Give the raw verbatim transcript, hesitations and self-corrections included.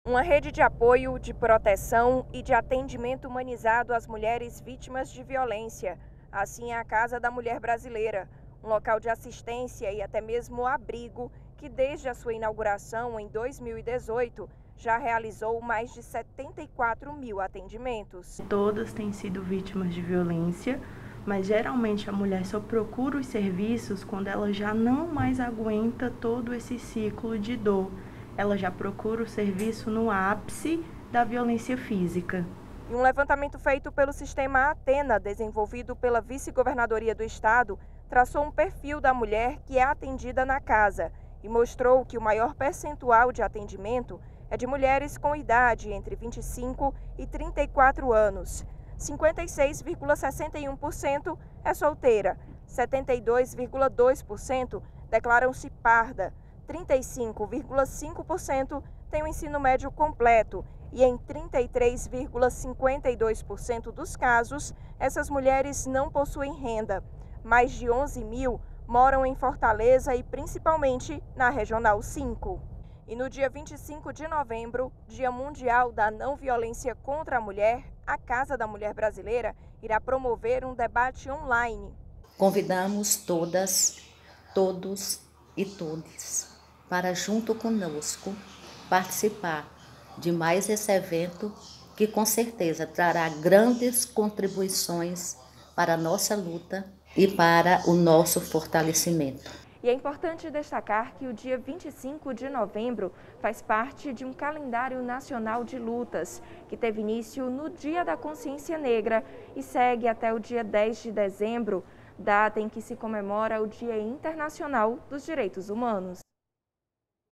Uma rede de apoio, de proteção e de atendimento humanizado às mulheres vítimas de violência. Assim é a Casa da Mulher Brasileira, um local de assistência e até mesmo abrigo que desde a sua inauguração em dois mil e dezoito já realizou mais de setenta e quatro mil atendimentos. Todas têm sido vítimas de violência, mas geralmente a mulher só procura os serviços quando ela já não mais aguenta todo esse ciclo de dor. Ela já procura o serviço no ápice da violência física. E um levantamento feito pelo sistema Atena, desenvolvido pela vice-governadoria do estado, traçou um perfil da mulher que é atendida na casa e mostrou que o maior percentual de atendimento é de mulheres com idade entre vinte e cinco e trinta e quatro anos. cinquenta e seis vírgula sessenta e um por cento é solteira, setenta e dois vírgula dois por cento declaram-se parda, trinta e cinco vírgula cinco por cento tem o ensino médio completo e em trinta e três vírgula cinquenta e dois por cento dos casos, essas mulheres não possuem renda. Mais de onze mil moram em Fortaleza e principalmente na Regional cinco. E no dia vinte e cinco de novembro, Dia Mundial da Não Violência contra a Mulher, a Casa da Mulher Brasileira irá promover um debate online. Convidamos todas, todos e todes para, junto conosco, participar de mais esse evento que com certeza trará grandes contribuições para a nossa luta e para o nosso fortalecimento. E é importante destacar que o dia vinte e cinco de novembro faz parte de um calendário nacional de lutas, que teve início no Dia da Consciência Negra e segue até o dia dez de dezembro, data em que se comemora o Dia Internacional dos Direitos Humanos.